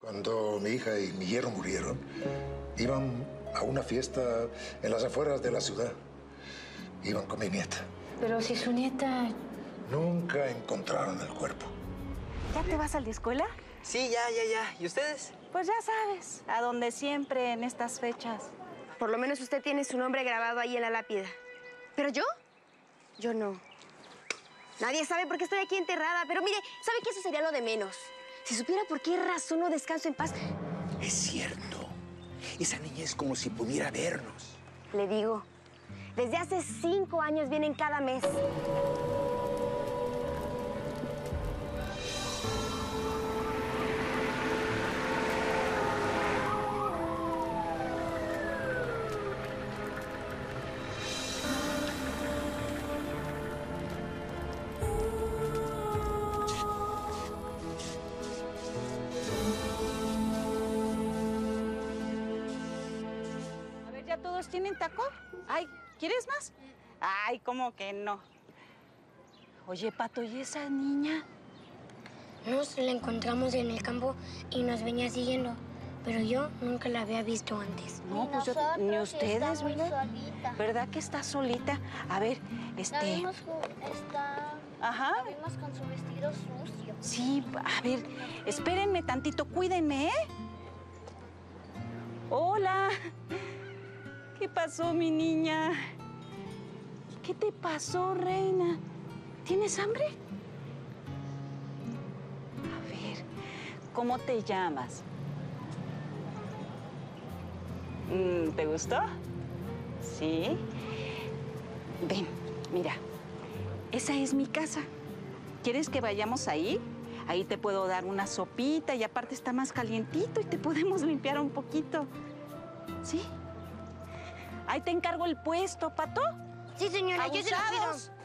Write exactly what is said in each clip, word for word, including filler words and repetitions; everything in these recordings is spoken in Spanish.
Cuando mi hija y mi yerno murieron, iban a una fiesta en las afueras de la ciudad. Iban con mi nieta. Pero si su nieta... Nunca encontraron el cuerpo. ¿Ya te vas a la escuela? Sí, ya, ya, ya. ¿Y ustedes? Pues ya sabes, a donde siempre en estas fechas. Por lo menos usted tiene su nombre grabado ahí en la lápida. ¿Pero yo? Yo no. Nadie sabe por qué estoy aquí enterrada, pero mire, ¿sabe que eso sería lo de menos? Si supiera por qué razón no descanso en paz... Es cierto. Esa niña es como si pudiera vernos. Le digo, desde hace cinco años vienen cada mes. ¿Ya todos tienen taco? Ay, ¿quieres más? Ay, ¿cómo que no? Oye, Pato, ¿y esa niña? Nos la encontramos en el campo y nos venía siguiendo, pero yo nunca la había visto antes. No, pues yo, ni ustedes, ¿verdad? Solita. ¿Verdad que está solita? A ver, este... La vimos, está... Ajá. La vimos con su vestido sucio. Sí, a ver, espérenme tantito, cuídenme, ¿eh? Hola. ¿Qué pasó, mi niña? ¿Qué te pasó, reina? ¿Tienes hambre? A ver, ¿cómo te llamas? Mm, ¿Te gustó? ¿Sí? Ven, mira, esa es mi casa. ¿Quieres que vayamos ahí? Ahí te puedo dar una sopita y aparte está más calientito y te podemos limpiar un poquito. ¿Sí? Ahí te encargo el puesto, Pato. Sí, señora, yo se lo pido.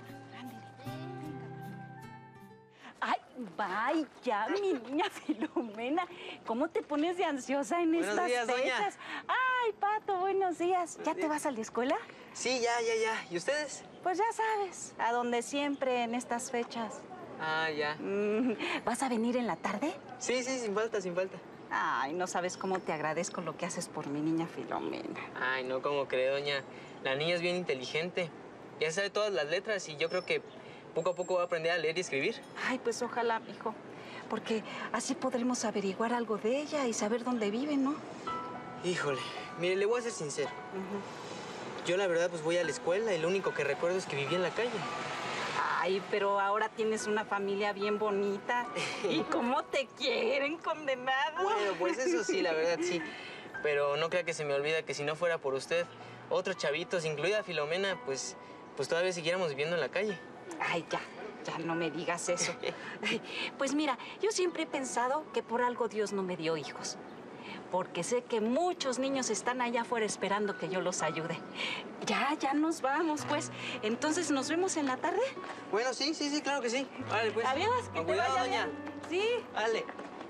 Ay, vaya, mi niña Filomena. ¿Cómo te pones de ansiosa en Buenos estas días, doña. fechas? Ay, Pato, buenos días. ¿Ya te vas a la escuela? Sí, ya, ya, ya. ¿Y ustedes? Pues ya sabes, a donde siempre en estas fechas. Ah, ya. Mm, ¿Vas a venir en la tarde? Sí, sí, sin falta, sin falta. Ay, no sabes cómo te agradezco lo que haces por mi niña Filomena. Ay, no, ¿cómo cree, doña? La niña es bien inteligente. Ya sabe todas las letras y yo creo que poco a poco va a aprender a leer y escribir. Ay, pues ojalá, hijo, porque así podremos averiguar algo de ella y saber dónde vive, ¿no? Híjole, mire, le voy a ser sincero. Uh-huh. Yo, la verdad, pues voy a la escuela y lo único que recuerdo es que vivía en la calle. Ay, pero ahora tienes una familia bien bonita. ¿Y cómo te quieren, condenado? Bueno, pues eso sí, la verdad, sí. Pero no crea que se me olvida que si no fuera por usted, otros chavitos, incluida Filomena, pues, pues todavía siguiéramos viviendo en la calle. Ay, ya, ya no me digas eso. Pues mira, yo siempre he pensado que por algo Dios no me dio hijos. Porque sé que muchos niños están allá afuera esperando que yo los ayude. Ya, ya nos vamos, pues. Entonces, ¿nos vemos en la tarde? Bueno, sí, sí, sí, claro que sí. Vale, pues. Adiós, que Con te cuidado, vaya doña. bien. Sí. Vale.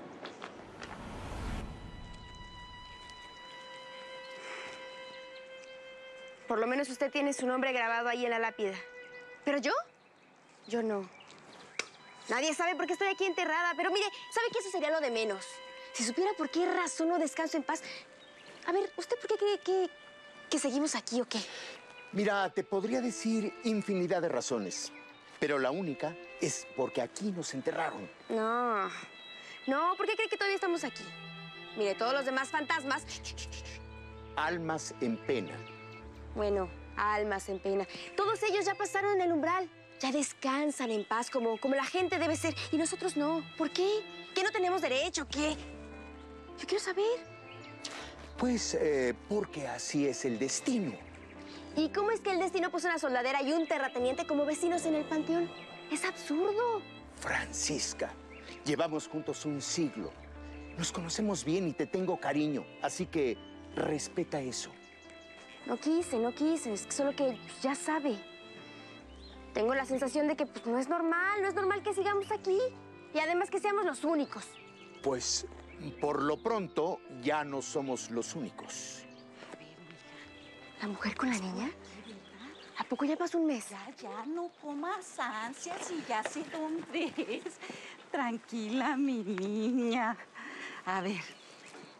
Por lo menos usted tiene su nombre grabado ahí en la lápida. ¿Pero yo? Yo no. Nadie sabe por qué estoy aquí enterrada, pero mire, ¿sabe que eso sería lo de menos? Si supiera por qué razón no descanso en paz... A ver, ¿usted por qué cree que, que seguimos aquí o qué? Mira, te podría decir infinidad de razones, pero la única es porque aquí nos enterraron. No, no, ¿por qué cree que todavía estamos aquí? Mire, todos los demás fantasmas... Almas en pena. Bueno, almas en pena. Todos ellos ya pasaron el umbral. Ya descansan en paz como, como la gente debe ser. Y nosotros no. ¿Por qué? ¿Qué no tenemos derecho? ¿Qué? Yo quiero saber. Pues eh, porque así es el destino. ¿Y cómo es que el destino puso una soldadera y un terrateniente como vecinos en el panteón? Es absurdo. Francisca, llevamos juntos un siglo. Nos conocemos bien y te tengo cariño, así que respeta eso. No quise, no quise. Es solo que pues, ya sabe. Tengo la sensación de que pues, no es normal, no es normal que sigamos aquí. Y además que seamos los únicos. Pues, por lo pronto, ya no somos los únicos. ¿La mujer con la niña? ¿A poco ya pasó un mes? Ya, ya, no comas ansias y ya sé dónde es. Tranquila, mi niña. A ver,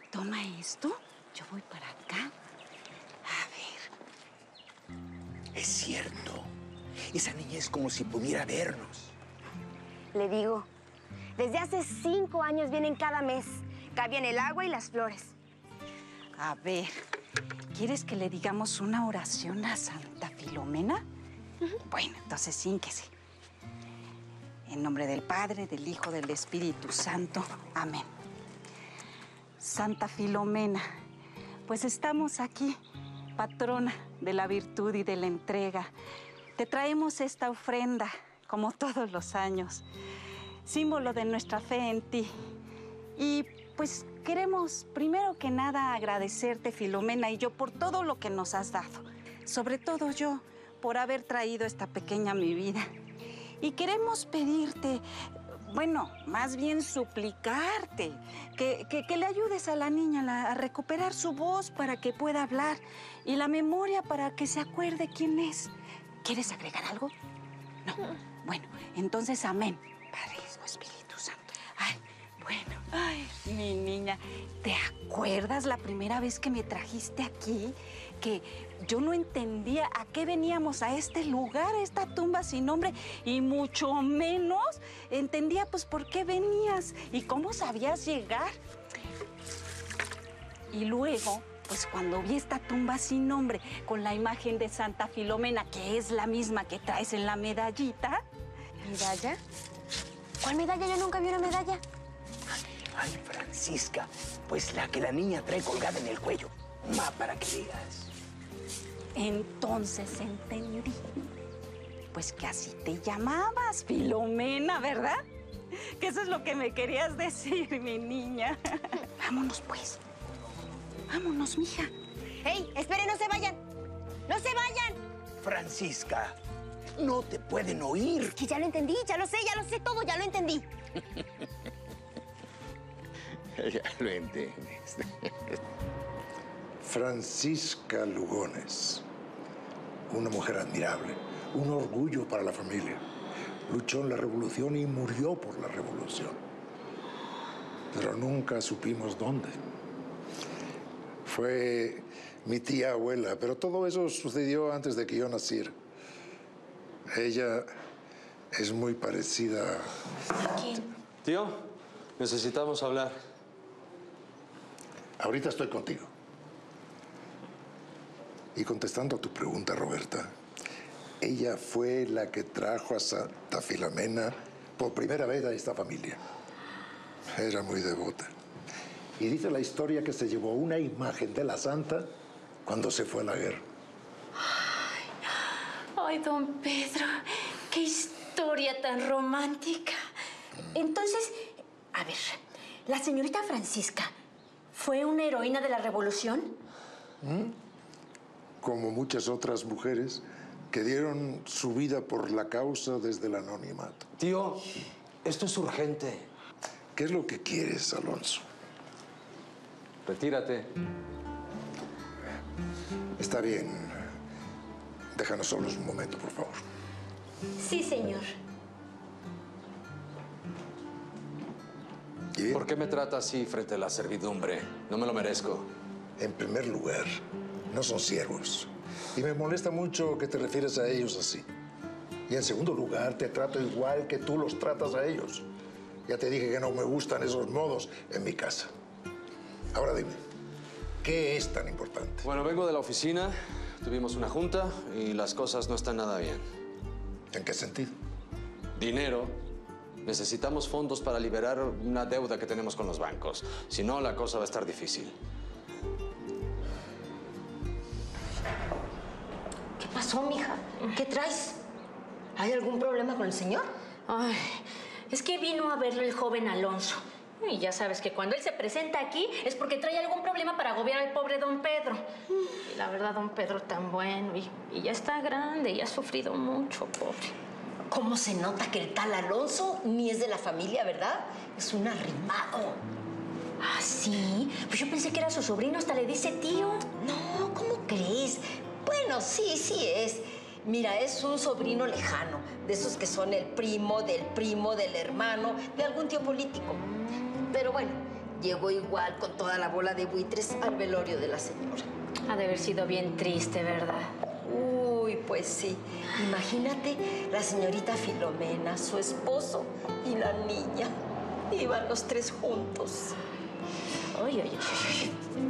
toma esto. Yo voy para acá. A ver. Es cierto. Esa niña es como si pudiera vernos. Le digo, desde hace cinco años vienen cada mes. Cambian el agua y las flores. A ver, ¿quieres que le digamos una oración a Santa Filomena? Uh-huh. Bueno, entonces hínquese. En nombre del Padre, del Hijo, del Espíritu Santo. Amén. Santa Filomena, pues estamos aquí, patrona de la virtud y de la entrega. Te traemos esta ofrenda, como todos los años, símbolo de nuestra fe en ti. Y pues queremos, primero que nada, agradecerte, Filomena y yo, por todo lo que nos has dado. Sobre todo yo, por haber traído esta pequeña a mi vida. Y queremos pedirte, bueno, más bien suplicarte, que, que, que le ayudes a la niña la, a recuperar su voz para que pueda hablar y la memoria para que se acuerde quién es. ¿Quieres agregar algo? No. Bueno, entonces amén. Padre, Hijo, Espíritu Santo. Ay, bueno. Ay, mi niña, ¿te acuerdas la primera vez que me trajiste aquí? Que yo no entendía a qué veníamos a este lugar, a esta tumba sin nombre, y mucho menos entendía pues por qué venías y cómo sabías llegar. Y luego, pues cuando vi esta tumba sin nombre con la imagen de Santa Filomena, que es la misma que traes en la medallita. ¿Medalla? ¿Cuál medalla? Yo nunca vi una medalla. Ay, Francisca, pues la que la niña trae colgada en el cuello. Ma, para que digas. Entonces entendí. Pues que así te llamabas, Filomena, ¿verdad? Que eso es lo que me querías decir, mi niña. Vámonos, pues. Vámonos, mija. ¡Ey! ¡Esperen, no se vayan! ¡No se vayan! Francisca, no te pueden oír. Es que ya lo entendí, ya lo sé, ya lo sé todo, ya lo entendí. Ya lo entiendes. Francisca Lugones, una mujer admirable, un orgullo para la familia. Luchó en la revolución y murió por la revolución. Pero nunca supimos dónde. Fue mi tía abuela, pero todo eso sucedió antes de que yo naciera. Ella es muy parecida ¿A quién? Tío, necesitamos hablar. Ahorita estoy contigo. Y contestando a tu pregunta, Roberta, ella fue la que trajo a Santa Filomena por primera vez a esta familia. Era muy devota. Y dice la historia que se llevó una imagen de la santa cuando se fue a la guerra. Ay, ay, don Pedro, qué historia tan romántica. Entonces, a ver, la señorita Francisca, ¿fue una heroína de la revolución? ¿Mm? Como muchas otras mujeres que dieron su vida por la causa desde el anonimato. Tío, esto es urgente. ¿Qué es lo que quieres, Alonso? Retírate. Está bien. Déjanos solos un momento, por favor. Sí, señor. ¿Y? ¿Por qué me trata así frente a la servidumbre? No me lo merezco. En primer lugar, no son siervos. Y me molesta mucho que te refieres a ellos así. Y en segundo lugar, te trato igual que tú los tratas a ellos. Ya te dije que no me gustan esos modos en mi casa. Ahora dime, ¿qué es tan importante? Bueno, vengo de la oficina, tuvimos una junta y las cosas no están nada bien. ¿En qué sentido? Dinero. Necesitamos fondos para liberar una deuda que tenemos con los bancos. Si no, la cosa va a estar difícil. ¿Qué pasó, mija? ¿Qué traes? ¿Hay algún problema con el señor? Ay, es que vino a verlo el joven Alonso. Y ya sabes que cuando él se presenta aquí es porque trae algún problema para agobiar al pobre don Pedro. Y la verdad, don Pedro tan bueno y, y ya está grande y ha sufrido mucho, pobre. ¿Cómo se nota que el tal Alonso ni es de la familia, verdad? Es un arrimado. ¿Ah, sí? Pues yo pensé que era su sobrino, hasta le dice tío. No, ¿cómo crees? Bueno, sí, sí es. Mira, es un sobrino lejano, de esos que son el primo del primo del hermano de algún tío político. Pero bueno, llegó igual con toda la bola de buitres al velorio de la señora. Ha de haber sido bien triste, ¿verdad? Uy, pues sí. Imagínate la señorita Filomena, su esposo y la niña. Iban los tres juntos. Oye, oye, oye.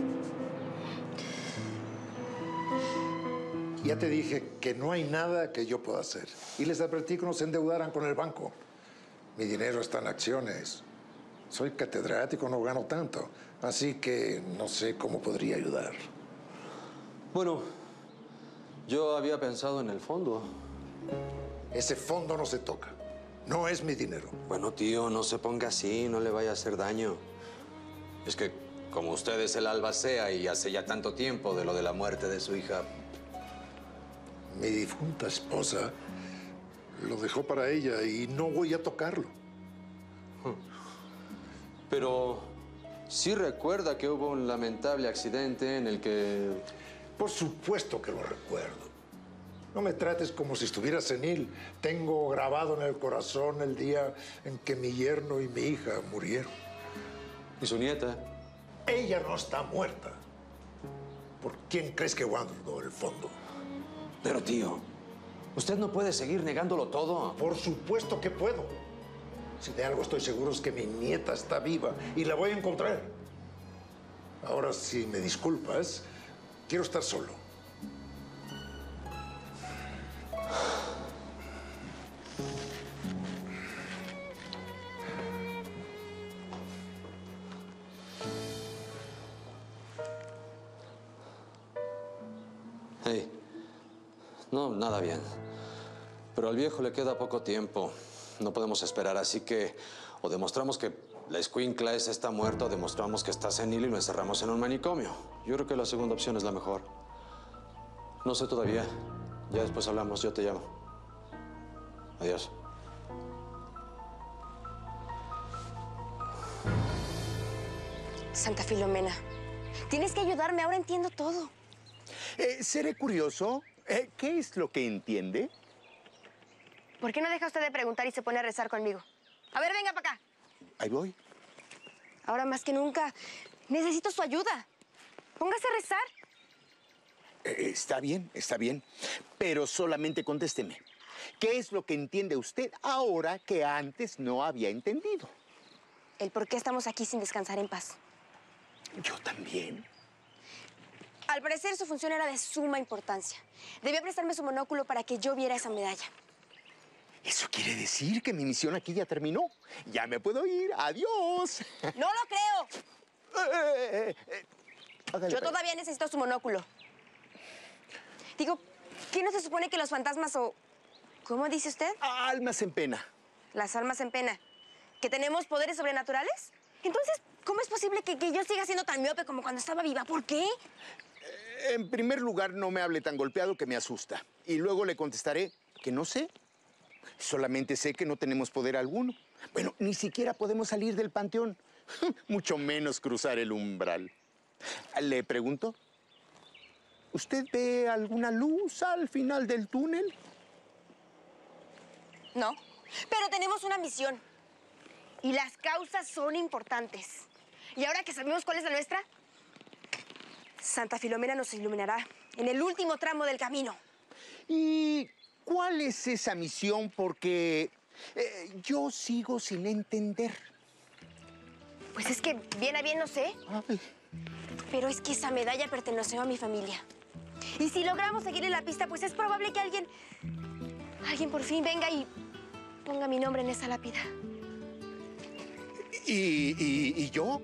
Ya te dije que no hay nada que yo pueda hacer. Y les advertí que no se endeudaran con el banco. Mi dinero está en acciones. Soy catedrático, no gano tanto. Así que no sé cómo podría ayudar. Bueno, yo había pensado en el fondo. Ese fondo no se toca. No es mi dinero. Bueno, tío, no se ponga así, no le vaya a hacer daño. Es que como usted es el albacea y hace ya tanto tiempo de lo de la muerte de su hija... Mi difunta esposa lo dejó para ella y no voy a tocarlo. Pero sí recuerda que hubo un lamentable accidente en el que... Por supuesto que lo recuerdo. No me trates como si estuviera senil. Tengo grabado en el corazón el día en que mi yerno y mi hija murieron. ¿Y su nieta? Ella no está muerta. ¿Por quién crees que guardo el fondo? Pero, tío, usted no puede seguir negándolo todo. Por supuesto que puedo. Si de algo estoy seguro es que mi nieta está viva y la voy a encontrar. Ahora, si me disculpas, quiero estar solo. Hey, no, nada bien. Pero al viejo le queda poco tiempo. No podemos esperar, así que o demostramos que la escuincla esa está muerta o demostramos que está senil y lo encerramos en un manicomio. Yo creo que la segunda opción es la mejor. No sé todavía. Ya después hablamos, yo te llamo. Adiós. Santa Filomena, tienes que ayudarme, ahora entiendo todo. Eh, seré curioso. Eh, ¿Qué es lo que entiende? ¿Por qué no deja usted de preguntar y se pone a rezar conmigo? A ver, venga para acá. Ahí voy. Ahora más que nunca, necesito su ayuda. Póngase a rezar. Eh, está bien, está bien. Pero solamente contésteme. ¿Qué es lo que entiende usted ahora que antes no había entendido? El por qué estamos aquí sin descansar en paz. Yo también. Al parecer, su función era de suma importancia. Debía prestarme su monóculo para que yo viera esa medalla. ¿Eso quiere decir que mi misión aquí ya terminó? Ya me puedo ir. ¡Adiós! ¡No lo creo! Eh, eh, eh, hágale, yo para... todavía necesito su monóculo. Digo, ¿qué no se supone que los fantasmas o... ¿Cómo dice usted? Almas en pena. Las almas en pena. ¿Que tenemos poderes sobrenaturales? Entonces, ¿cómo es posible que, que yo siga siendo tan miope como cuando estaba viva? ¿Por qué? En primer lugar, no me hable tan golpeado que me asusta. Y luego le contestaré que no sé. Solamente sé que no tenemos poder alguno. Bueno, ni siquiera podemos salir del panteón. Mucho menos cruzar el umbral. Le pregunto, ¿usted ve alguna luz al final del túnel? No, pero tenemos una misión. Y las causas son importantes. Y ahora que sabemos cuál es la nuestra, Santa Filomena nos iluminará en el último tramo del camino. ¿Y cuál es esa misión? Porque eh, yo sigo sin entender. Pues es que bien a bien no sé. Ay. Pero es que esa medalla perteneció a mi familia. Y si logramos seguirle la pista, pues es probable que alguien... Alguien por fin venga y ponga mi nombre en esa lápida. ¿Y, y, y yo?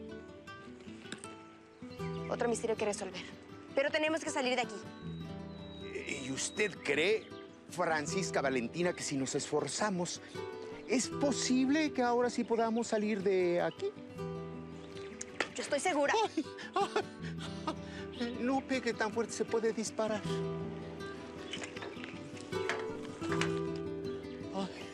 Otro misterio que resolver. Pero tenemos que salir de aquí. ¿Y usted cree, Francisca Valentina, que si nos esforzamos, es posible que ahora sí podamos salir de aquí? Yo estoy segura. Ay, ay, no pegue tan fuerte, se puede disparar. Ay.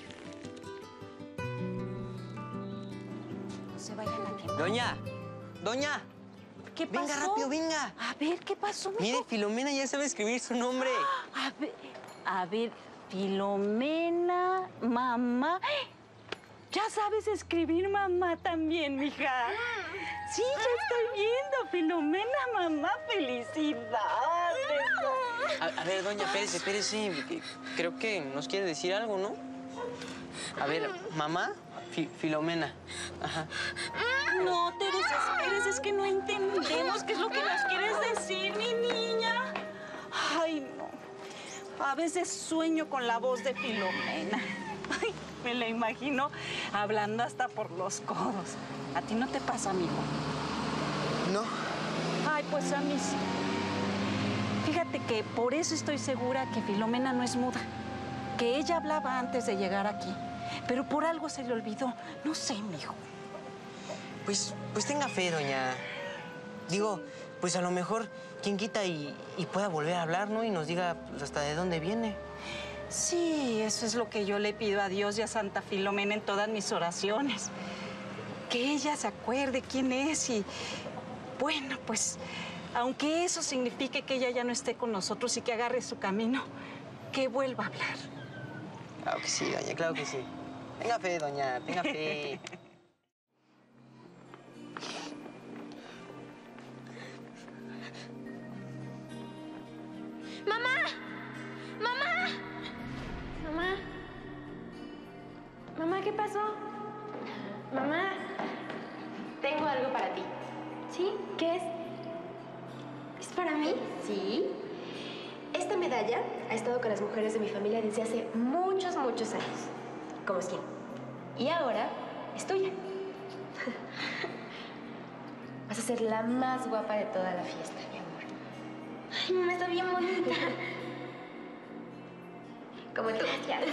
No se vayan a quemar. Doña, doña. ¿Qué pasó? Venga rápido, venga. A ver, ¿qué pasó, mijo? Mire, Filomena ya sabe escribir su nombre. A ver, a ver, Filomena, mamá. Ya sabes escribir mamá también, mija. Sí, ya estoy viendo, Filomena, mamá, felicidades. A, a ver, doña, espérese, espérese. Creo que nos quiere decir algo, ¿no? A ver, mamá, Fi- Filomena. Ajá. No te desesperes, es que no entendemos qué es lo que nos quieres decir, mi niña. Ay, no. A veces sueño con la voz de Filomena. Ay, me la imagino hablando hasta por los codos. ¿A ti no te pasa, amigo? No. Ay, pues a mí sí. Fíjate que por eso estoy segura que Filomena no es muda. Que ella hablaba antes de llegar aquí. Pero por algo se le olvidó. No sé, mijo. Pues, pues tenga fe, doña. Digo, pues a lo mejor quien quita y, y pueda volver a hablar, ¿no? Y nos diga pues, hasta de dónde viene. Sí, eso es lo que yo le pido a Dios y a Santa Filomena en todas mis oraciones. Que ella se acuerde quién es y... Bueno, pues, aunque eso signifique que ella ya no esté con nosotros y que agarre su camino, que vuelva a hablar. Claro que sí, doña, claro que sí. Tenga fe, doña, tenga fe. ¡Mamá! ¡Mamá! Mamá. Mamá, ¿qué pasó? Mamá, tengo algo para ti. ¿Sí? ¿Qué es? ¿Es para mí? Sí. Esta medalla ha estado con las mujeres de mi familia desde hace muchos, muchos años. Como siempre. Y ahora es tuya. Vas a ser la más guapa de toda la fiesta, mi amor. Ay, mamá, está bien bonita. Como tú. Gracias.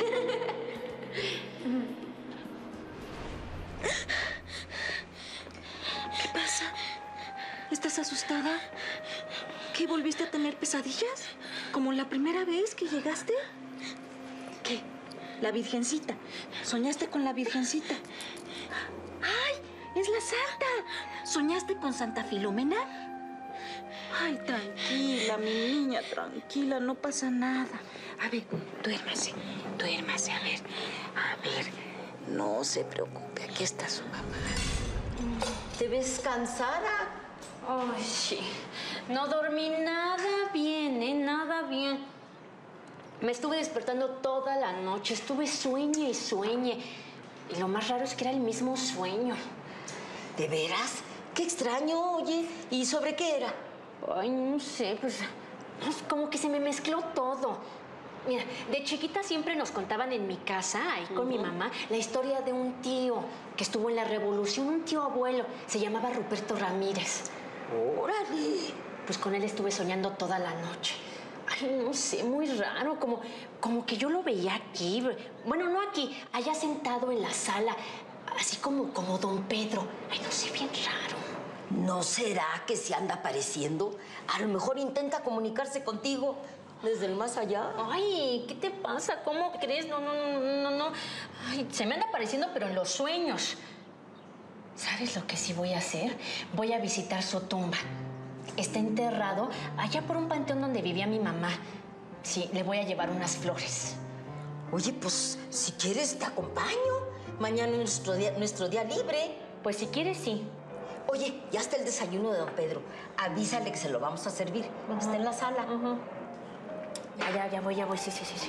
¿Qué pasa? ¿Estás asustada? ¿Qué, volviste a tener pesadillas? ¿Como la primera vez que llegaste? ¿Qué? La Virgencita. ¿Soñaste con la Virgencita? ¡Ay! ¡Es la Santa! ¿Soñaste con Santa Filomena? Ay, tranquila, mi niña, tranquila, no pasa nada. A ver, duérmase, duérmase, a ver. A ver, no se preocupe, aquí está su mamá. ¿Te ves cansada? Ay, sí. No dormí nada bien, ¿eh? Nada bien. Me estuve despertando toda la noche. Estuve sueñe y sueñe. Y lo más raro es que era el mismo sueño. ¿De veras? Qué extraño, oye. ¿Y sobre qué era? Ay, no sé, pues... pues, como que se me mezcló todo. Mira, de chiquita siempre nos contaban en mi casa, ahí con uh-huh. mi mamá, la historia de un tío que estuvo en la Revolución, un tío abuelo. Se llamaba Ruperto Ramírez. ¡Órale! Pues con él estuve soñando toda la noche. Ay, no sé, muy raro, como, como que yo lo veía aquí. Bueno, no aquí, allá sentado en la sala, así como, como don Pedro. Ay, no sé, bien raro. ¿No será que se anda apareciendo? A lo mejor intenta comunicarse contigo desde el más allá. Ay, ¿qué te pasa? ¿Cómo crees? No, no, no, no, no. Ay, se me anda apareciendo, pero en los sueños. ¿Sabes lo que sí voy a hacer? Voy a visitar su tumba. Está enterrado allá por un panteón donde vivía mi mamá. Sí, le voy a llevar unas flores. Oye, pues, si quieres, te acompaño. Mañana es nuestro día, nuestro día libre. Pues si quieres, sí. Oye, ya está el desayuno de don Pedro. Avísale que se lo vamos a servir. Uh-huh. Está en la sala. Uh-huh. Ya, ya, ya voy, ya voy. Sí, sí, sí, sí.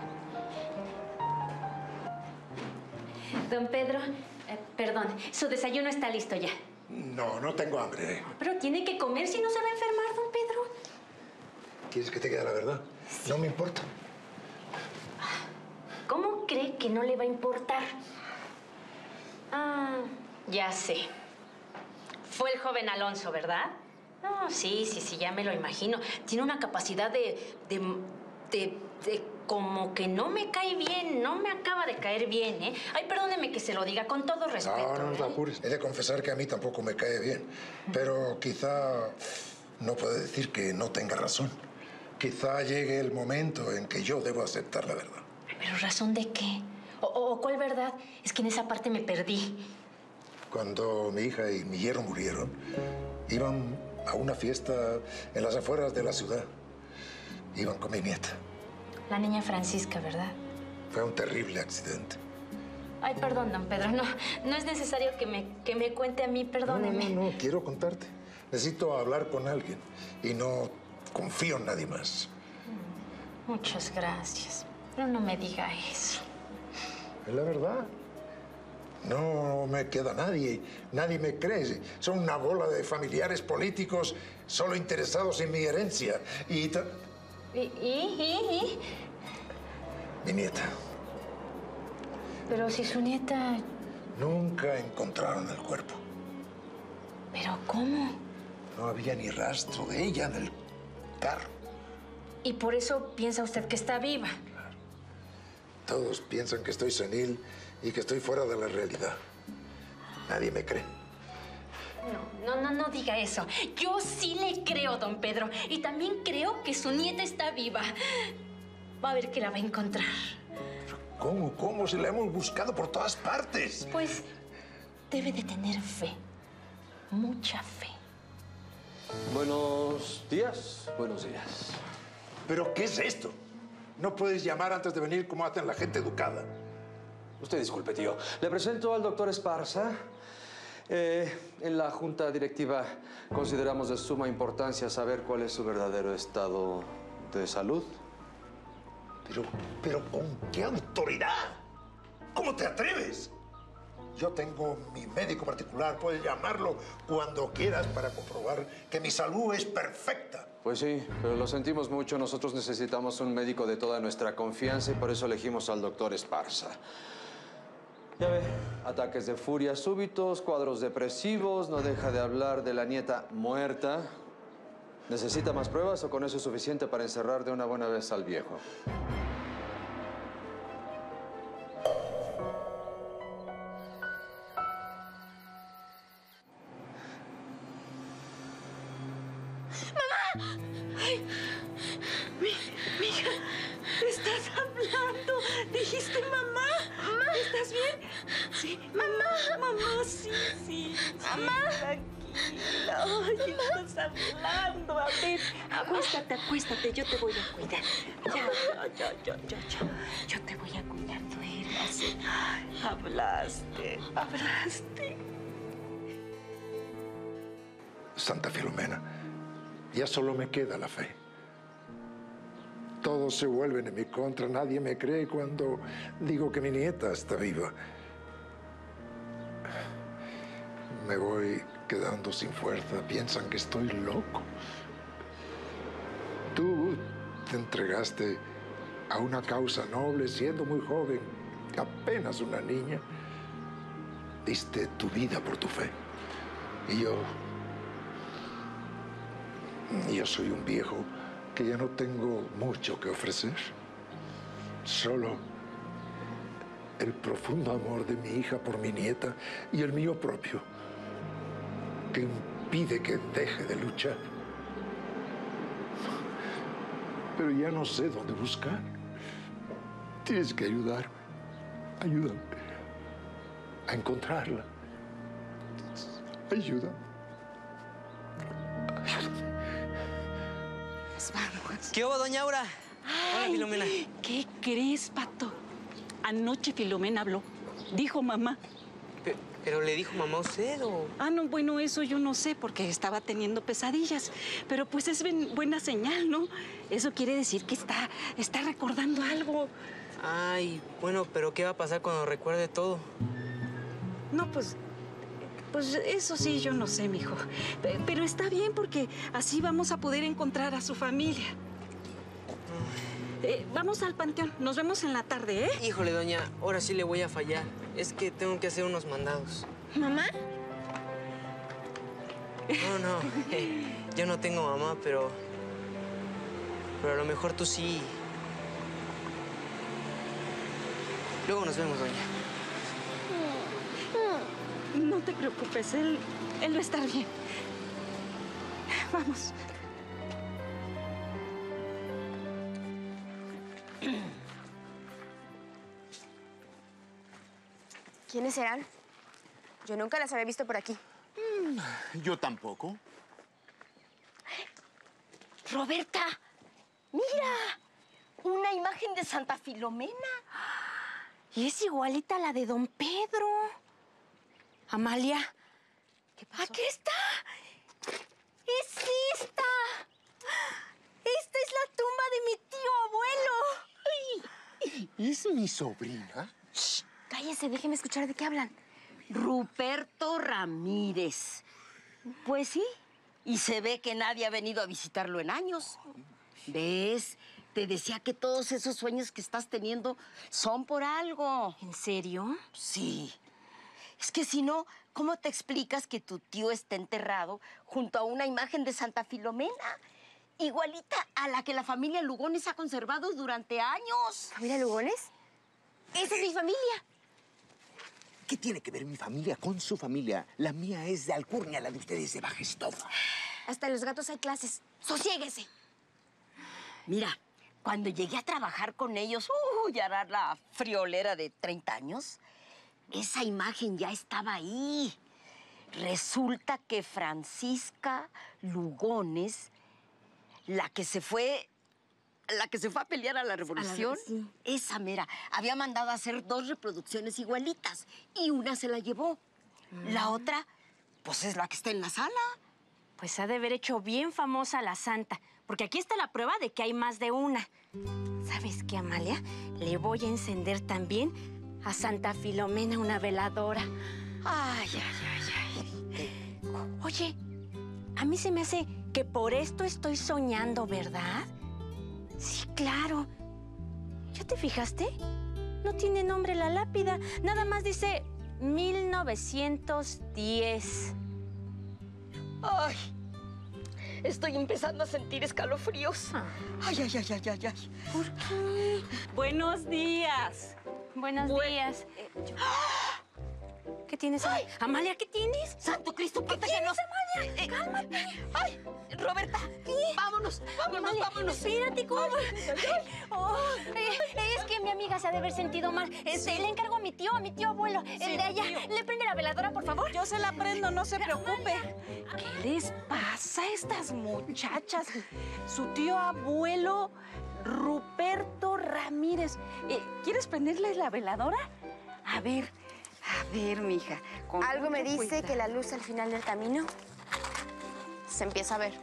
Don Pedro, eh, perdón, su desayuno está listo ya. No, no tengo hambre. Pero tiene que comer, si no se va a enfermar, don Pedro. ¿Quieres que te diga la verdad? Sí. No me importa. ¿Cómo cree que no le va a importar? Ah, ya sé. Fue el joven Alonso, ¿verdad? No, sí, sí, sí, ya me lo imagino. Tiene una capacidad de, de, de, de como que no me cae bien, no me acaba de caer bien, ¿eh? Ay, perdóneme que se lo diga con todo respeto. No, no, no te apures. He de confesar que a mí tampoco me cae bien. Pero quizá no puedo decir que no tenga razón. Quizá llegue el momento en que yo debo aceptar la verdad. ¿Pero razón de qué? ¿O, o cuál verdad? Es que en esa parte me perdí. Cuando mi hija y mi yerno murieron, iban a una fiesta en las afueras de la ciudad. Iban con mi nieta. La niña Francisca, ¿verdad? Fue un terrible accidente. Ay, perdón, don Pedro. No, no es necesario que me, que me cuente a mí, perdóneme. No, no, no, quiero contarte. Necesito hablar con alguien y no confío en nadie más. Muchas gracias, pero no me diga eso. Es la verdad. No me queda nadie. Nadie me cree. Son una bola de familiares políticos solo interesados en mi herencia. Y... ¿Y, y, y, y? Mi nieta. Pero si su nieta... Nunca encontraron el cuerpo. ¿Pero cómo? No había ni rastro de ella en el carro. ¿Y por eso piensa usted que está viva? Todos piensan que estoy senil y que estoy fuera de la realidad. Nadie me cree. No, no, no, no diga eso. Yo sí le creo, don Pedro. Y también creo que su nieta está viva. Va a ver que la va a encontrar. ¿Cómo? ¿Cómo? Si la hemos buscado por todas partes. Pues debe de tener fe. Mucha fe. Buenos días. Buenos días. ¿Pero qué es esto? No puedes llamar antes de venir como hacen la gente educada. Usted disculpe, tío. Le presento al doctor Esparza. Eh, en la junta directiva consideramos de suma importancia saber cuál es su verdadero estado de salud. Pero, pero ¿con qué autoridad? ¿Cómo te atreves? Yo tengo mi médico particular. Puedes llamarlo cuando quieras para comprobar que mi salud es perfecta. Pues sí, pero lo sentimos mucho. Nosotros necesitamos un médico de toda nuestra confianza y por eso elegimos al doctor Esparza. Ya ve, ataques de furia súbitos, cuadros depresivos, no deja de hablar de la nieta muerta. ¿Necesita más pruebas o con eso es suficiente para encerrar de una buena vez al viejo? Ay, mi, mi hija, ¿estás hablando? ¿Dijiste mamá? ¿Mamá? ¿Estás bien? Sí, mamá, mamá, sí, sí. Mamá. Tranquila, ay, estás hablando. A ver, acuéstate, acuéstate, yo te voy a cuidar. Ya, ya, ya, ya, ya. Yo te voy a cuidar, duérmase. Hablaste, hablaste. Santa Filomena, ya solo me queda la fe. Todos se vuelven en mi contra. Nadie me cree cuando digo que mi nieta está viva. Me voy quedando sin fuerza. Piensan que estoy loco. Tú te entregaste a una causa noble siendo muy joven, apenas una niña. Diste tu vida por tu fe. Y yo... Yo soy un viejo que ya no tengo mucho que ofrecer. Solo el profundo amor de mi hija por mi nieta y el mío propio, que impide que deje de luchar. Pero ya no sé dónde buscar. Tienes que ayudarme. Ayúdame a encontrarla. Ayúdame. Ayúdame. Vamos. ¿Qué hubo, doña Aura? Hola, Filomena. ¿Qué crees, Pato? Anoche Filomena habló. Dijo mamá. Pero, ¿Pero le dijo mamá a usted o...? Ah, no, bueno, eso yo no sé, porque estaba teniendo pesadillas. Pero pues es ben- buena señal, ¿no? Eso quiere decir que está, está recordando algo. Ay, bueno, pero ¿qué va a pasar cuando recuerde todo? No, pues... Pues eso sí, yo no sé, mijo. Pe- Pero está bien porque así vamos a poder encontrar a su familia. Eh, vamos al panteón. Nos vemos en la tarde, ¿eh? Híjole, doña, ahora sí le voy a fallar. Es que tengo que hacer unos mandados. ¿Mamá? No, no. eh, yo no tengo mamá, pero... Pero a lo mejor tú sí. Luego nos vemos, doña. No te preocupes, él, él va a estar bien. Vamos. ¿Quiénes eran? Yo nunca las había visto por aquí. Yo tampoco. Roberta, mira, una imagen de Santa Filomena. Y es igualita a la de don Pedro. Amalia. ¿Qué pasó? ¡Aquí está! ¡Es esta! ¡Esta es la tumba de mi tío abuelo! ¿Es mi sobrina? Shh, cállese, déjeme escuchar de qué hablan. Ruperto Ramírez. Pues sí, y se ve que nadie ha venido a visitarlo en años. ¿Ves? Te decía que todos esos sueños que estás teniendo son por algo. ¿En serio? Sí. Es que si no, ¿cómo te explicas que tu tío está enterrado junto a una imagen de Santa Filomena? Igualita a la que la familia Lugones ha conservado durante años. ¿Familia Lugones? ¡Esa es mi familia! ¿Qué tiene que ver mi familia con su familia? La mía es de alcurnia, la de ustedes de baja estofa. Hasta en los gatos hay clases. ¡Sosiéguese! Mira, cuando llegué a trabajar con ellos, uh, ya era la friolera de treinta años, esa imagen ya estaba ahí. Resulta que Francisca Lugones, la que se fue, la que se fue a pelear a la Revolución, A la- sí. esa mera, había mandado a hacer dos reproducciones igualitas y una se la llevó. La otra, pues es la que está en la sala. Pues ha de haber hecho bien famosa la santa, porque aquí está la prueba de que hay más de una. ¿Sabes qué, Amalia? Le voy a encender también a Santa Filomena una veladora. Ay, ay, ay, ay. Oye, a mí se me hace que por esto estoy soñando, ¿verdad? Sí, claro. ¿Ya te fijaste? No tiene nombre la lápida. Nada más dice mil novecientos diez. Ay, estoy empezando a sentir escalofríos. Ah. Ay, ay, ay, ay, ay, ay. ¿Por qué? Buenos días. Buenos Buen- días. ¿Qué tienes, Amalia? Amalia, ¿qué tienes? Santo Cristo, protégenos. Amalia? Eh, Cálmate. Ay, Roberta, vámonos, vámonos, Amalia, vámonos. espérate, ¿cómo? Oh, eh, es que mi amiga se ha de haber sentido mal. Este, le encargo a mi tío, a mi tío abuelo, el de allá. ¿Le prende la veladora, por favor? Yo se la prendo, no se preocupe. ¿Qué les pasa a estas muchachas? Su tío abuelo, Ruperto Ramírez. Eh, ¿Quieres prenderle la veladora? A ver, a ver, mija. con Algo me mucho dice cuidado. que la luz al final del camino se empieza a ver.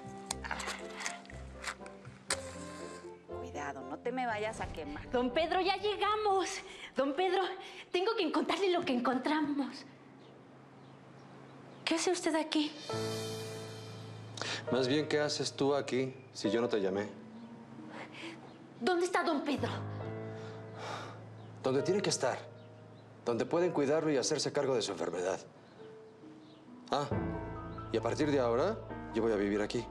Cuidado, no te me vayas a quemar. Don Pedro, ya llegamos. Don Pedro, tengo que contarle lo que encontramos. ¿Qué hace usted aquí? Más bien, ¿qué haces tú aquí si yo no te llamé? ¿Dónde está don Pedro? Donde tiene que estar. Donde pueden cuidarlo y hacerse cargo de su enfermedad. Ah, y a partir de ahora, yo voy a vivir aquí.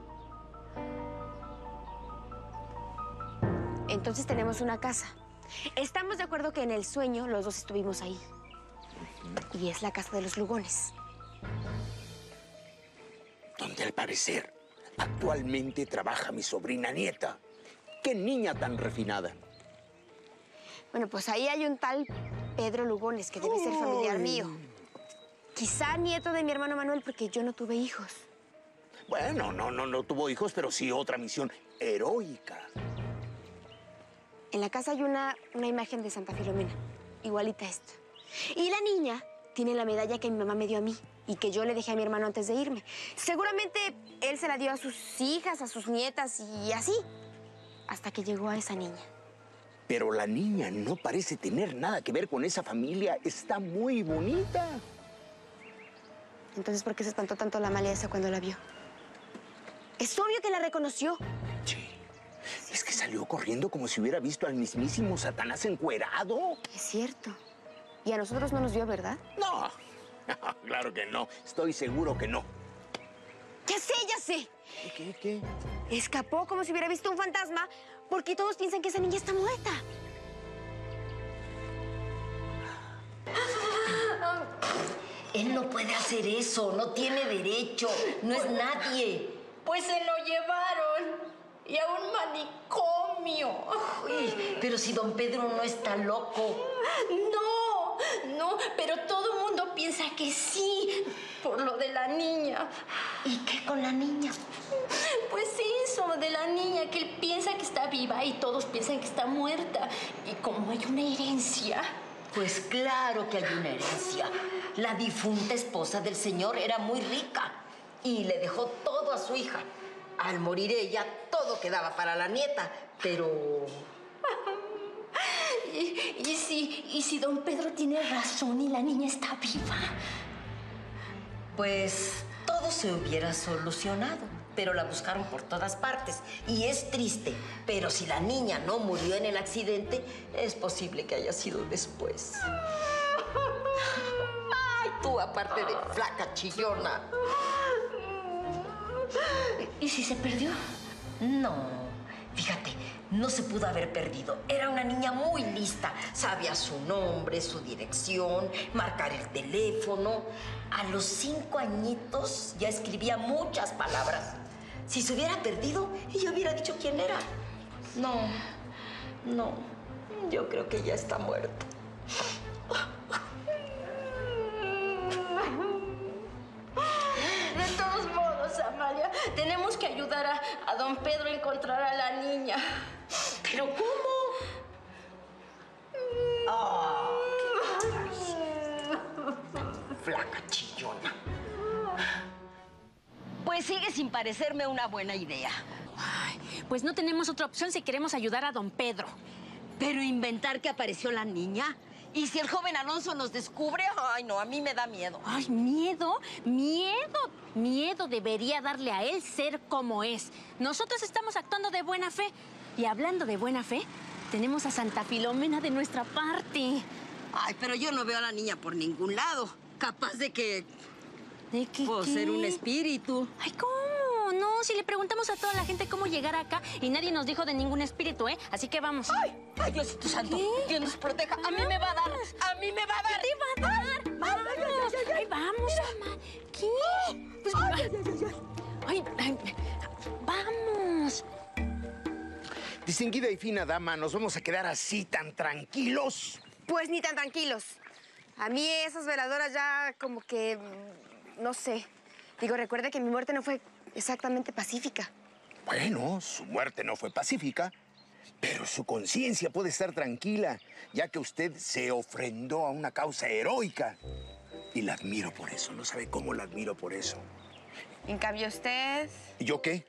Entonces tenemos una casa. Estamos de acuerdo que en el sueño los dos estuvimos ahí. Y es la casa de los Lugones. Donde al parecer actualmente trabaja mi sobrina nieta. ¡Qué niña tan refinada! Bueno, pues ahí hay un tal Pedro Lugones que debe ser familiar mío. Quizá nieto de mi hermano Manuel porque yo no tuve hijos. Bueno, no, no, no tuvo hijos, pero sí otra misión heroica. En la casa hay una, una imagen de Santa Filomena, igualita a esta. Y la niña tiene la medalla que mi mamá me dio a mí y que yo le dejé a mi hermano antes de irme. Seguramente él se la dio a sus hijas, a sus nietas y así, hasta que llegó a esa niña. Pero la niña no parece tener nada que ver con esa familia. Está muy bonita. Entonces, ¿por qué se espantó tanto la Amalia esa cuando la vio? Es obvio que la reconoció. Sí. Es que salió corriendo como si hubiera visto al mismísimo Satanás encuerado. Es cierto. Y a nosotros no nos vio, ¿verdad? No, claro que no. Estoy seguro que no. ¡Ya sé, ya sé! ¿Qué, qué? Escapó como si hubiera visto un fantasma porque todos piensan que esa niña está muerta. Él no puede hacer eso, no tiene derecho, no es nadie. Pues se lo llevaron y a un manicomio. Uy, pero si don Pedro no está loco. No, no, pero todo el mundo piensa que sí, por lo de la niña. ¿Y qué con la niña? Pues eso, de la niña, que él piensa que está viva y todos piensan que está muerta. Y como hay una herencia, Pues claro que hay una herencia. La difunta esposa del señor era muy rica y le dejó todo a su hija. Al morir ella, todo quedaba para la nieta, pero... ¿Y, y, si, ¿Y si don Pedro tiene razón y la niña está viva? Pues todo se hubiera solucionado, pero la buscaron por todas partes. Y es triste, pero si la niña no murió en el accidente, es posible que haya sido después. Ay, tú, aparte de flaca chillona. ¿Y si se perdió? No, fíjate, no se pudo haber perdido. Era una niña muy lista. Sabía su nombre, su dirección, marcar el teléfono. A los cinco añitos ya escribía muchas palabras. Si se hubiera perdido, ella hubiera dicho quién era. No, no, yo creo que ya está muerta. De todos modos, Amalia, tenemos que ayudar a, a don Pedro a encontrar a la niña. ¿Pero cómo? Oh, flaca chillona. Pues sigue sin parecerme una buena idea. Ay, pues no tenemos otra opción si queremos ayudar a don Pedro. Pero inventar que apareció la niña. ¿Y si el joven Alonso nos descubre? Ay, no, a mí me da miedo. Ay, ¿miedo? ¿Miedo? Miedo debería darle a él ser como es. Nosotros estamos actuando de buena fe. Y hablando de buena fe, tenemos a Santa Filomena de nuestra parte. Ay, pero yo no veo a la niña por ningún lado. Capaz de que... ¿De qué? Puedo qué? ser un espíritu. Ay, ¿cómo? No, si le preguntamos a toda la gente cómo llegar acá y nadie nos dijo de ningún espíritu, ¿eh? Así que vamos. ¡Ay! ¡Ay, Diosito Santo! ¿Qué? Dios nos proteja. A mí me va a dar. A mí me va a dar. ¿Qué te va a dar? Vamos. Ay, ay, ay, ay, ay. Ay, vamos, mamá. ¿Qué? Pues, Ay, ay, ay, ay. ay, ay, vamos. Distinguida y fina dama, ¿nos vamos a quedar así tan tranquilos? Pues ni tan tranquilos. A mí esas veladoras ya como que... mm, no sé. Digo, recuerde que mi muerte no fue exactamente pacífica. Bueno, su muerte no fue pacífica, pero su conciencia puede estar tranquila, ya que usted se ofrendó a una causa heroica. Y la admiro por eso, no sabe cómo la admiro por eso. En cambio usted... ¿Y yo qué?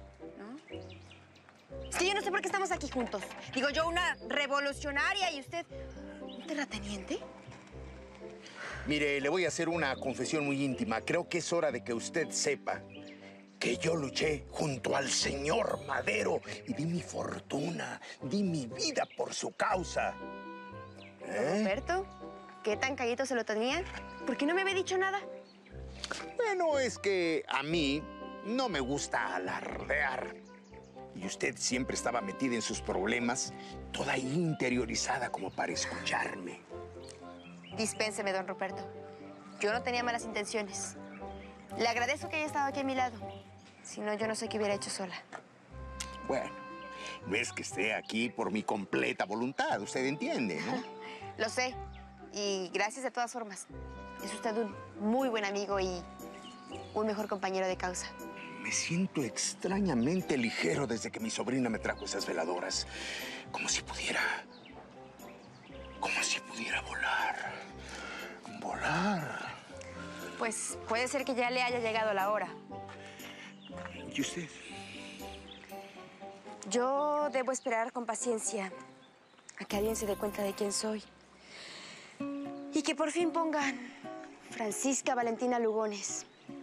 Es que yo no sé por qué estamos aquí juntos. Digo, yo una revolucionaria y usted... ¿un terrateniente? Mire, le voy a hacer una confesión muy íntima. Creo que es hora de que usted sepa que yo luché junto al señor Madero y di mi fortuna, di mi vida por su causa. ¿Eh? ¿Roberto? ¿Qué tan callito se lo tenían? ¿Por qué no me había dicho nada? Bueno, es que a mí no me gusta alardear. Y usted siempre estaba metida en sus problemas, toda interiorizada como para escucharme. Dispénseme, don Ruperto. Yo no tenía malas intenciones. Le agradezco que haya estado aquí a mi lado. Si no, yo no sé qué hubiera hecho sola. Bueno, no es que esté aquí por mi completa voluntad, usted entiende, ¿no? Lo sé. Y gracias de todas formas. Es usted un muy buen amigo y un mejor compañero de causa. Me siento extrañamente ligero desde que mi sobrina me trajo esas veladoras. Como si pudiera... Como si pudiera volar. Volar. Pues puede ser que ya le haya llegado la hora. ¿Y usted? Yo debo esperar con paciencia a que alguien se dé cuenta de quién soy. Y que por fin pongan Francisca Valentina Lugones.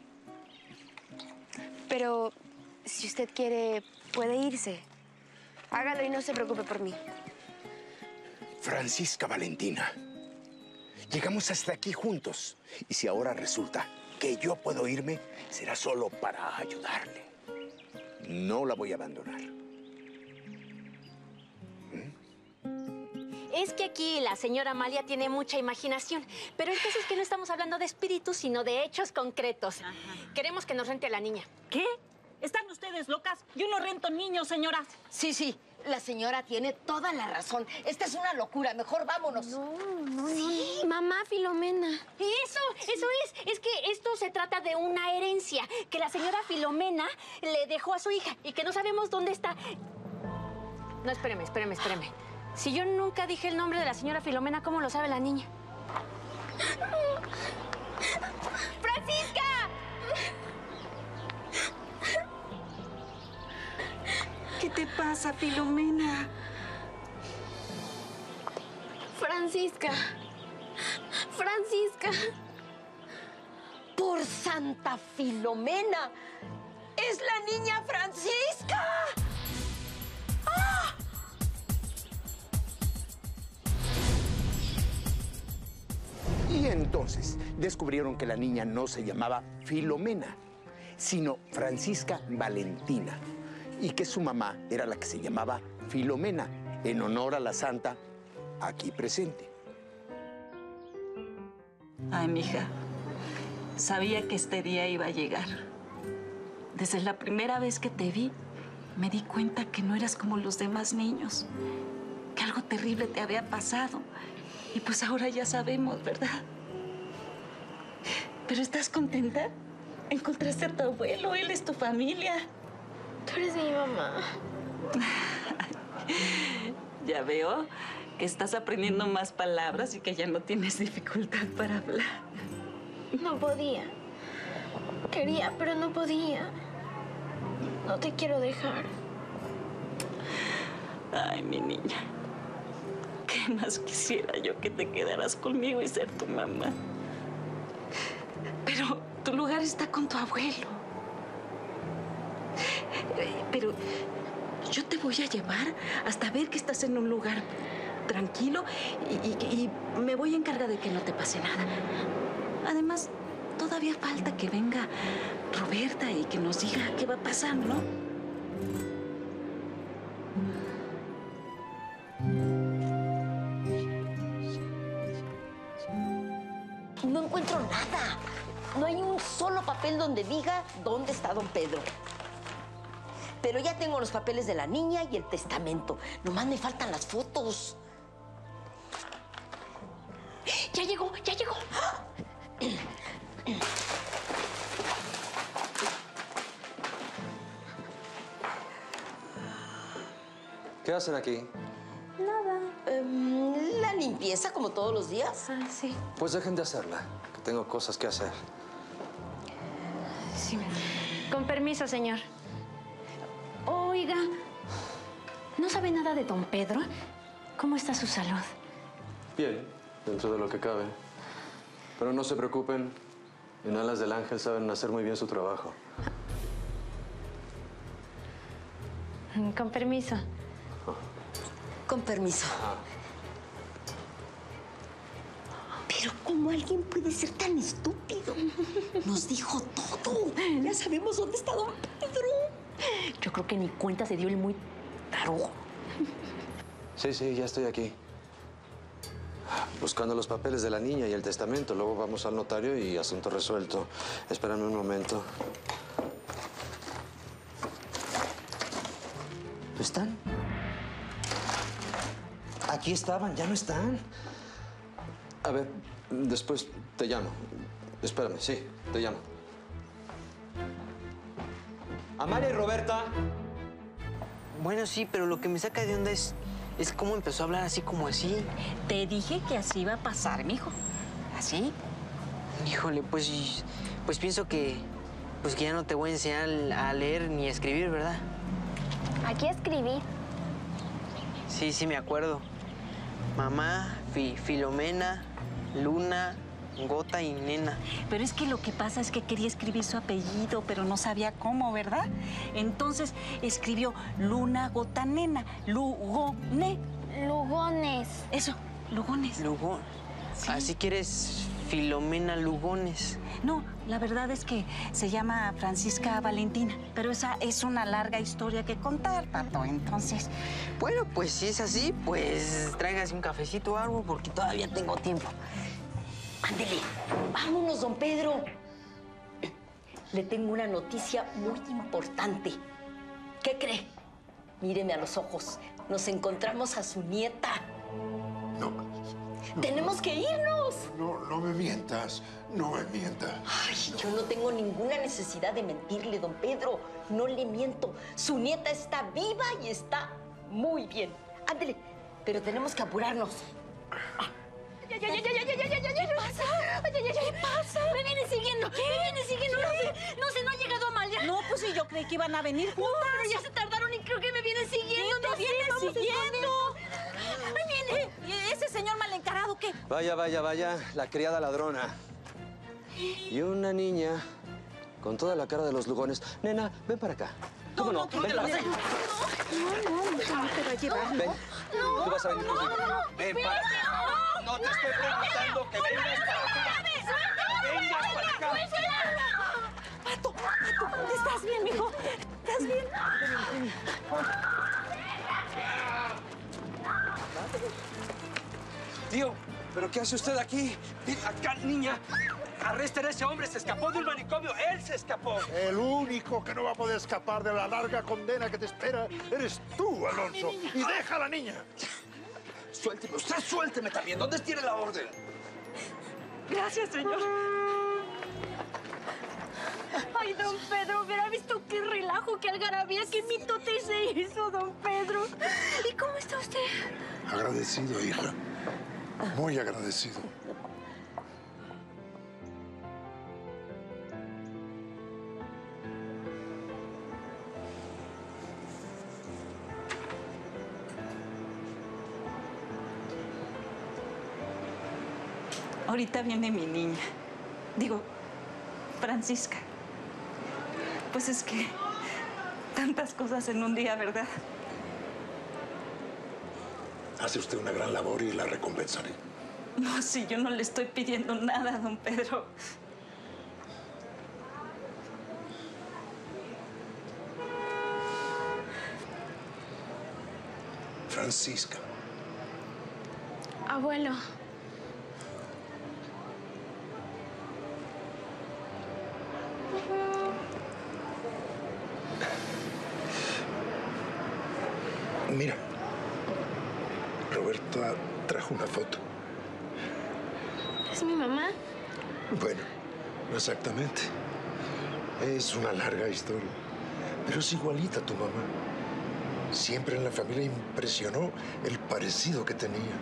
Pero si usted quiere, puede irse. Hágalo y no se preocupe por mí. Francisca Valentina, llegamos hasta aquí juntos. Y si ahora resulta que yo puedo irme, será solo para ayudarle. No la voy a abandonar. Es que aquí la señora Amalia tiene mucha imaginación, pero el caso es que no estamos hablando de espíritus, sino de hechos concretos. Ajá. Queremos que nos rente a la niña. ¿Qué? ¿Están ustedes locas? Yo no rento niños, señora. Sí, sí, la señora tiene toda la razón. Esta es una locura, mejor vámonos. No, no, sí. no. Mamá Filomena. Eso, sí. eso es. Es que esto se trata de una herencia que la señora Filomena le dejó a su hija y que no sabemos dónde está. No, espéreme, espéreme, espéreme. Si yo nunca dije el nombre de la señora Filomena, ¿cómo lo sabe la niña? ¡Francisca! ¿Qué te pasa, Filomena? Francisca. Francisca. Por Santa Filomena. ¡Es la niña Francisca! ¡Ah! Y entonces descubrieron que la niña no se llamaba Filomena, sino Francisca Valentina, y que su mamá era la que se llamaba Filomena, en honor a la santa aquí presente. Ay, mija, sabía que este día iba a llegar. Desde la primera vez que te vi, me di cuenta que no eras como los demás niños, que algo terrible te había pasado. Y pues ahora ya sabemos, ¿verdad? ¿Pero estás contenta? Encontraste a tu abuelo, él es tu familia. Tú eres mi mamá. Ya veo que estás aprendiendo más palabras y que ya no tienes dificultad para hablar. No podía. Quería, pero no podía. No te quiero dejar. Ay, mi niña. ¿Qué más quisiera yo que te quedaras conmigo y ser tu mamá? Pero tu lugar está con tu abuelo. Pero yo te voy a llevar hasta ver que estás en un lugar tranquilo y, y, y me voy a encargar de que no te pase nada. Además, todavía falta que venga Roberta y que nos diga qué va a pasar, ¿no? No encuentro nada. No hay un solo papel donde diga dónde está don Pedro. Pero ya tengo los papeles de la niña y el testamento. Nomás me faltan las fotos. ¡Ya llegó! ¡Ya llegó! ¿Qué hacen aquí? Nada. Um, la limpieza, como todos los días. Ah, sí. Pues dejen de hacerla, que tengo cosas que hacer. Sí. Con permiso, señor. Oiga, ¿no sabe nada de don Pedro? ¿Cómo está su salud? Bien, dentro de lo que cabe. Pero no se preocupen, en Alas del Ángel saben hacer muy bien su trabajo. Con permiso. Con permiso. Pero ¿cómo alguien puede ser tan estúpido? Nos dijo todo. Ya sabemos dónde está don Pedro. Yo creo que ni cuenta se dio el muy tarugo. Sí, sí, ya estoy aquí. Buscando los papeles de la niña y el testamento. Luego vamos al notario y asunto resuelto. Espérame un momento. ¿No están? Aquí estaban, ya no están. A ver, después te llamo. Espérame, sí, te llamo. Amalia y Roberta. Bueno, sí, pero lo que me saca de onda es, es cómo empezó a hablar así como así. Te dije que así iba a pasar, mijo. ¿Así? Híjole, pues, pues pienso que, pues que ya no te voy a enseñar a leer ni a escribir, ¿verdad? Aquí escribí. Sí, sí, me acuerdo. Mamá, Fi- Filomena, Luna, Gota y Nena. Pero es que lo que pasa es que quería escribir su apellido, pero no sabía cómo, ¿verdad? Entonces escribió Luna, Gota, Nena, Lugone. Lugones. Eso, Lugones. Lugón. Sí. Así que eres Filomena Lugones. No, la verdad es que se llama Francisca Valentina, pero esa es una larga historia que contar, Pato, entonces... Bueno, pues si es así, pues tráigase un cafecito o algo, porque todavía tengo tiempo. Ándele, vámonos, don Pedro. Le tengo una noticia muy importante. ¿Qué cree? Míreme a los ojos. Nos encontramos a su nieta. No. ¡Tenemos que irnos! No, no me mientas. No me mientas. Ay, yo no tengo ninguna necesidad de mentirle, don Pedro. No le miento. Su nieta está viva y está muy bien. Ándele, pero tenemos que apurarnos. ¡Ay, ay, ay, ay, ay, ay, ay, ay! ¿Qué pasa? ¡Ay, ay, ay! ¿Qué pasa? Me vienen siguiendo. ¿Qué? Me vienen siguiendo. No sé, no sé, no ha llegado Amalia. No, pues sí, yo creí que iban a venir juntas. No, pero ya se tardaron y creo que me vienen siguiendo. ¿Qué No te sé, vienen vamos siguiendo? ¡Ahí viene! ¿Y ese señor mal encarado qué? Vaya, vaya, vaya, la criada ladrona. Y una niña con toda la cara de los lugones. Nena, ven para acá. ¿Cómo no? Ven para acá. No, no, no te va a llevar. Ven. Tú vas a venir conmigo. Ven para acá. No te estoy preguntando que vengas para acá. Vengas para acá. Pato, Pato, ¿estás bien, mijo? ¿Estás bien? Tío, ¿pero qué hace usted aquí? Ven acá, niña. Arresten a ese hombre, se escapó del manicomio. Él se escapó. El único que no va a poder escapar de la larga condena que te espera eres tú, Alonso. Y deja a la niña. Suélteme, usted suélteme también. ¿Dónde tiene la orden? Gracias, señor. Ay, don Pedro, hubiera visto qué relajo, qué algarabía, qué mitote se hizo, don Pedro. ¿Y cómo está usted? Agradecido, hija. Muy agradecido. Ahorita viene mi niña. Digo, Francisca. Pues es que tantas cosas en un día, ¿verdad? Hace usted una gran labor y la recompensaré. No, si yo no le estoy pidiendo nada, don Pedro. Francisca. Abuelo. Mira, Roberta trajo una foto. ¿Es mi mamá? Bueno, no exactamente. Es una larga historia, pero es igualita a tu mamá. Siempre en la familia impresionó el parecido que tenía.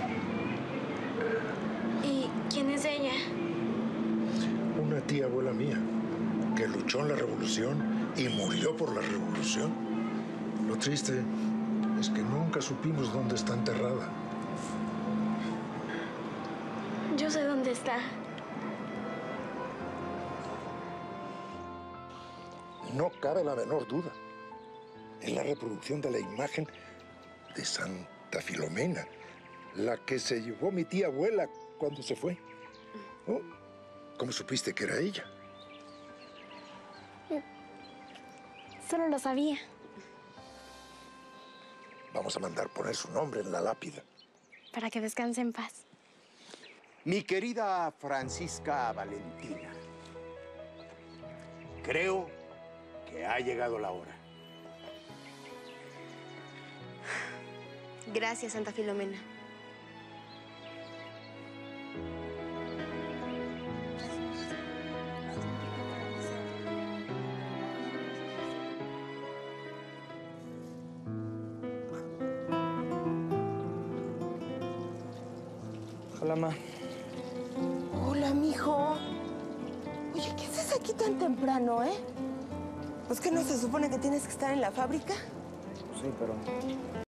¿Y quién es ella? Una tía abuela mía que luchó en la revolución y murió por la revolución. Lo triste es que nunca supimos dónde está enterrada. Yo sé dónde está. No cabe la menor duda en la reproducción de la imagen de Santa Filomena, la que se llevó mi tía abuela cuando se fue. ¿Oh? ¿Cómo supiste que era ella? Solo lo sabía. Vamos a mandar poner su nombre en la lápida. Para que descanse en paz. Mi querida Francisca Valentina, creo que ha llegado la hora. Gracias, Santa Filomena. Hola, ma. Hola, mijo. Oye, ¿qué haces aquí tan temprano, eh? ¿Pues que no se supone que tienes que estar en la fábrica? Sí, pero